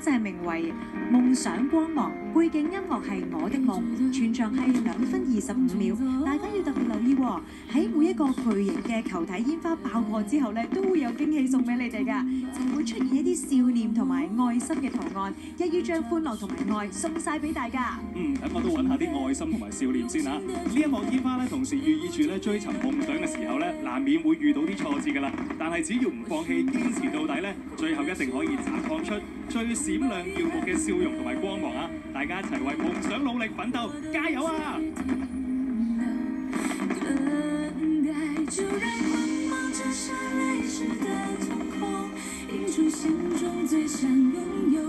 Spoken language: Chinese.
就係名為《夢想光芒》，背景音樂係我的夢，全場係2分25秒。大家要特別留意喎，喺每一個巨型嘅球體煙花爆破之後咧，都會有驚喜送俾你哋㗎，就會出現一啲笑臉同埋愛心嘅圖案，一於將歡樂同埋愛送晒俾大家。 等我都揾下啲愛心同埋笑臉先嚇。呢一幕煙花咧，同時寓意住咧追尋夢想嘅時候咧，難免會遇到啲挫折㗎啦。但係只要唔放棄，堅持到底咧，最後一定可以綻放出最閃亮耀目嘅笑容同埋光芒啊！大家一齊為夢想努力奮鬥，加油啊！ 就让光芒折射泪湿的瞳孔，映出心中最想拥有